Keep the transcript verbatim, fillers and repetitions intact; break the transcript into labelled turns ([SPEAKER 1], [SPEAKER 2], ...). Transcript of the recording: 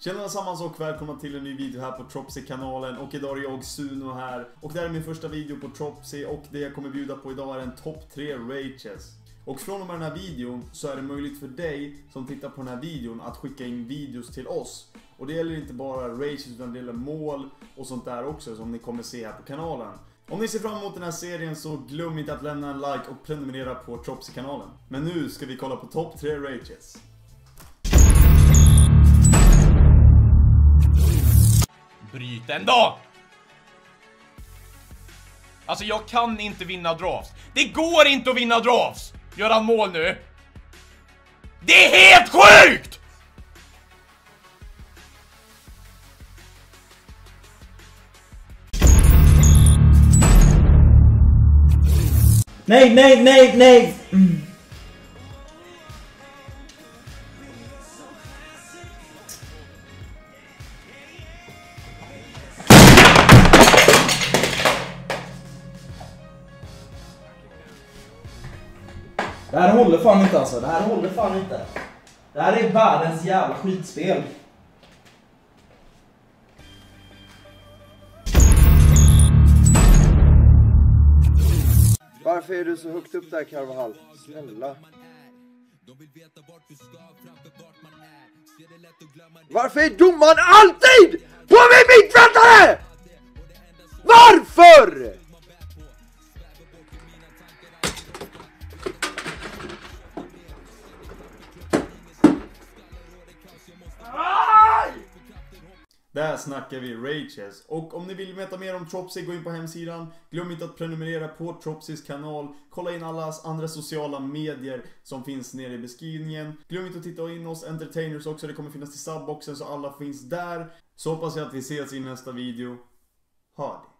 [SPEAKER 1] Tjena allesammans och välkomna till en ny video här på Tropsy-kanalen. Och idag är jag Suno här. Och det här är min första video på Tropsy. Och det jag kommer bjuda på idag är en topp tre rages. Och från och med den här videon så är det möjligt för dig som tittar på den här videon att skicka in videos till oss. Och det gäller inte bara rages utan det gäller mål och sånt där också som ni kommer se här på kanalen. Om ni ser fram emot den här serien så glöm inte att lämna en like och prenumerera på Tropsy-kanalen. Men nu ska vi kolla på topp tre rages.
[SPEAKER 2] Bryt en dag! Alltså jag kan inte vinna drafts. Det går inte att vinna drafts! Gör han mål nu? Det är helt sjukt!
[SPEAKER 3] Nej, nej, nej, nej! Mm. Det här håller fan inte alltså, det här håller fan inte. Det här är världens jävla skitspel.
[SPEAKER 4] Varför är du så högt upp där, Carvajal? Snälla. Varför är domaren alltid på min mittfältare? Varför?
[SPEAKER 1] Där snackar vi rages. Och om ni vill veta mer om Tropsy, gå in på hemsidan. Glöm inte att prenumerera på Tropsys kanal. Kolla in alla andra sociala medier som finns nere i beskrivningen. Glöm inte att titta in oss entertainers också. Det kommer finnas i subboxen så alla finns där. Så hoppas jag att vi ses i nästa video. Ha det!